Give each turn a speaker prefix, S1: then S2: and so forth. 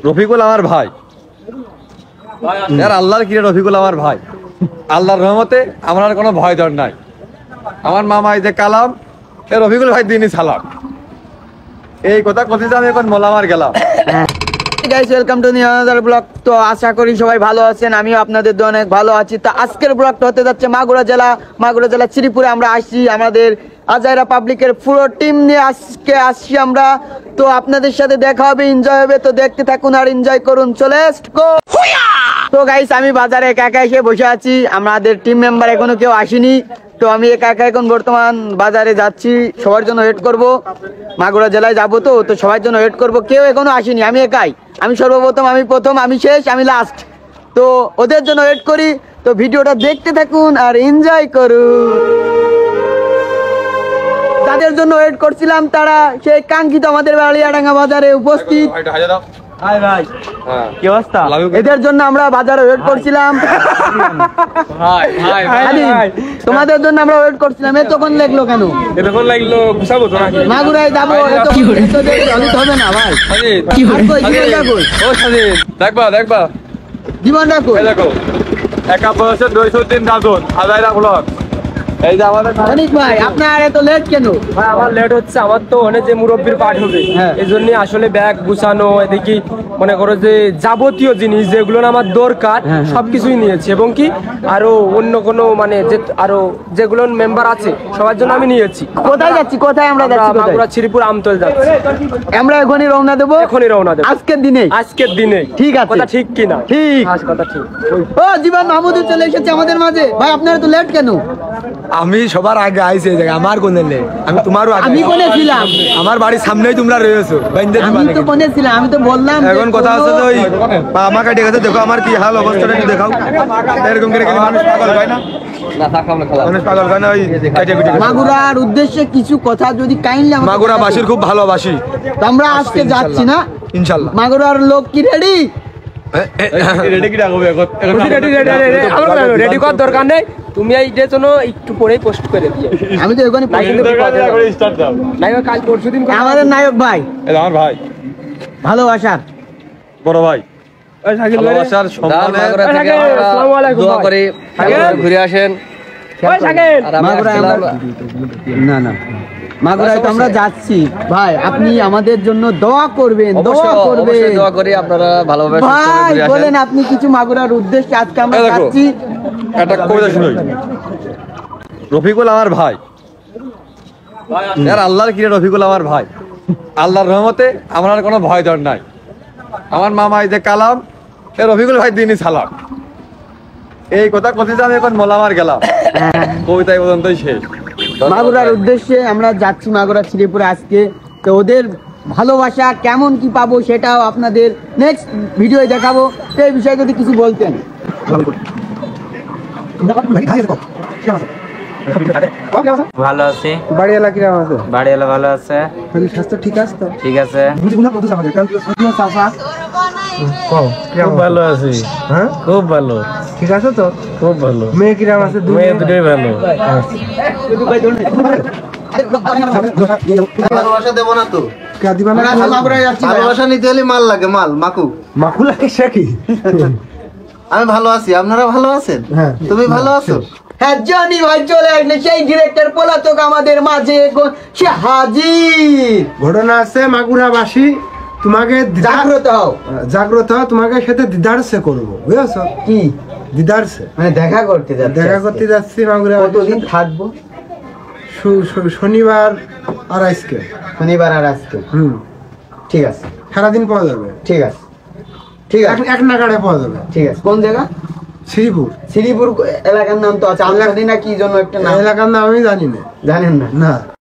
S1: রফিকুল আমার ভাই। আল্লাহর কিরে রফিকুল আমার ভাই, আল্লাহর রহমতে আমার আর কোনো ভয় ডর নাই। আমার মামা এই যে কালাম, এ রফিকুল ভাই দিনই সালাম। এই কথা কথিত আমি এখন মোলামার গেলাম।
S2: Guys, welcome to new another blog. তো আশা করি সবাই ভালো আছেন, আমিও আপনাদের দিয়ে অনেক ভালো আছি। তো আজকের ব্লগটা হতে যাচ্ছে মাগুরা জেলা শ্রীপুরে। আমরা আসছি আমাদের আজাইরা পাবলিকের পুরো টিম নিয়ে আজকে আসছি আমরা। তো আপনাদের সাথে দেখা হবে, এনজয় হবে। তো দেখতে থাকুন আর এনজয় করুন। চলে গো। তো গাইস, আমি বাজারে একা একা এসে বসে আছি, আমাদের টিম মেম্বার এখনো কেউ আসেনি। তো আমি একা একা এখন বর্তমান বাজারে যাচ্ছি, সবার জন্য ওয়েট করব। মাগুরা জেলায় যাবো, তো সবার জন্য ওয়েট করব। কেউ এখনো আসেনি, আমি একাই। আমি সর্বপ্রথম, আমি প্রথম, আমি শেষ, আমি লাস্ট। তো ওদের জন্য ওয়েট করি। তো ভিডিওটা দেখতে থাকুন আর এনজয় করুন। তাদের জন্য ওয়েট করছিলাম, তারা সেই কাঙ্ক্ষিত আমাদের বালিয়াডাঙ্গা বাজারে উপস্থিত। হাই ভাই, কি অবস্থা? এদের জন্য আমরা বাজারে ওয়েট করছিলাম। তোমাদের জন্য আমরা ওয়েট করছিলাম। এতক্ষণ লাগলো কেন?
S3: এতক্ষণ লাগলো গুছাবো তো নাকি?
S2: মাগুরায় যাবো, হবে না ভাই।
S1: দেখবা
S2: জীবন রাখো।
S1: দেখো, একা বয়সে 203 গাজন আজাইরা ব্লগ। এই যে আমাদের
S2: অনিক ভাই, আপনার এত লেট কেন?
S3: ভাই আমার লেট হচ্ছে, আমার তো অনেক যে মুরব্বীর পাঠ হবে, এই জন্য আসলে ব্যাগ গুছানো, এদিকে মনে করো যে যাবতীয় জিনিস যেগুলো আমার দরকার সবকিছুই নিয়েছি, এবং কি আরো অন্য কোনো মানে যে আরো যেগুলো মেম্বার আছে সবার জন্য আমি নিয়েছি।
S2: কোথায় যাচ্ছি? কোথায় আমরা যাচ্ছি?
S3: মাগুরা শ্রীপুর আমতল যাচ্ছি।
S2: আমরা এখনই রওনা দেবো।
S3: এখনই রওনা দেবো,
S2: আজকের দিনে।
S3: ঠিক আছে, কথা ঠিক কিনা?
S2: ঠিক
S3: কথা ঠিক।
S2: ও জীবন মাহমুদ চলে এসেছে আমাদের মাঝে। ভাই আপনার তো লেট কেন?
S4: আমি সবার আগে আইছি এই জায়গায়। আমার কোনে নেই, আমি তোমারও আগে।
S2: আমি কোনে ছিলাম?
S4: আমার বাড়ির সামনেই তোমরা রয়েছো।
S2: আমি তো কোনে ছিলাম, আমি তো বললাম।
S4: এখন কথা আছে যে ওই আমার কাটে গেছে, দেখো আমার কি হাল অবস্থাটা একটু দেখাও। এরকম করে গেলে মানুষ পাগল হয় না? মানুষ পাগল হয় না? ওই
S2: মাগুরার উদ্দেশ্যে কিছু কথা যদি কাইন্ডলি।
S4: মাগুরা বাসীর খুব ভালোবাসি।
S2: আমরা আজকে যাচ্ছি না
S4: ইনশাআল্লাহ।
S2: মাগুরার লোক কি রেডি?
S3: রেডি করার দরকার নেই, তুমি এইটার জন্য একটু পরেই পোস্ট করে দিও।
S2: আমি তো এখনই
S3: কাল পরশুদিন
S2: আমাদের নায়ক ভাই,
S1: আমার ভাই,
S2: ভালোবাসার
S1: বড় ভাই, ভালোবাসার সম্মানে
S3: দোয়া করি ঘুরে আসেন।
S2: না মাগুরায় তো আমরা যাচ্ছি ভাই, আপনি আমাদের জন্য দোয়া করবেন।
S3: দোয়া করি আপনারা ভালোভাবে
S2: ভাই বলেন আপনি কিছু মাগুরার উদ্দেশ্যে। আজকে আমরা যাচ্ছি।
S1: একটা কবিতা শুনুন। রফিকুল আমার ভাই, আল্লাহর কিরে রফিকুল আমার ভাই, আল্লাহর রহমতে আমার আর কোনো ভয় ডর নাই। আমার মামা এই যে কালাম, এ রফিকুল ভাই দিনই সালাম। এই কথা কথিত আমি এখন মোলামার গেলাম। কবিতা এই পর্যন্তই শেষ।
S2: মাগুরার উদ্দেশ্যে আমরা যাচ্ছি মাগুরা শ্রীপুরে আজকে। তো ওদের ভালোবাসা কেমন কি পাবো সেটাও আপনাদের নেক্সট ভিডিওয়ে দেখাবো। তো এই বিষয়ে যদি কিছু বলতেন।
S5: ভালো আছি।
S2: বাড়িওয়ালা কিরকম আছে?
S5: বাড়িওয়ালা ভালো আছে।
S2: স্বাস্থ্য ঠিক আছে তো?
S5: ঠিক আছে।
S3: খুব ভালো আছি।
S2: হ্যাঁ
S3: খুব ভালো।
S2: ঠিক আছে তো?
S3: খুব ভালো।
S2: মেয়ে কিরকম আছে?
S3: মেয়ে দুটোই ভালো।
S6: ভালোবাসা দেবো না তো? ভালোবাসা নিতে হলে মাল লাগে, মাকু
S2: লাগে সে কি?
S6: আমি ভালো আছি, আপনারা ভালো আছেন? তুমি ভালো আছো?
S2: হ্যাঁ জানি ভাই, চলে আসলে সেই ডিরেক্টর পলাতক আমাদের মাঝে সে হাজির।
S7: ঘটনা আছে মাগুরাবাসী, তোমাকে
S2: জাগ্রত হও,
S7: তোমাকে সাথে দিদারসে করবো, বুঝেছো?
S2: কি
S7: দিদারসে
S2: মানে দেখা করতে
S7: যাচ্ছি মাগুরা।
S2: কতদিন থাকবো?
S7: শনিবার আর আজকে।
S2: ঠিক আছে,
S7: সারাদিন পাওয়া যাবে।
S2: ঠিক আছে
S7: এক নাগাড়ে পাওয়া যাবে।
S2: ঠিক আছে। কোন জায়গা?
S7: শ্রীপুর
S2: এলাকার নাম তো আছে, আল্লাহ না কি জন্য একটা নাম?
S7: এলাকার নাম আমি জানি না।
S2: জানেন না?
S7: না।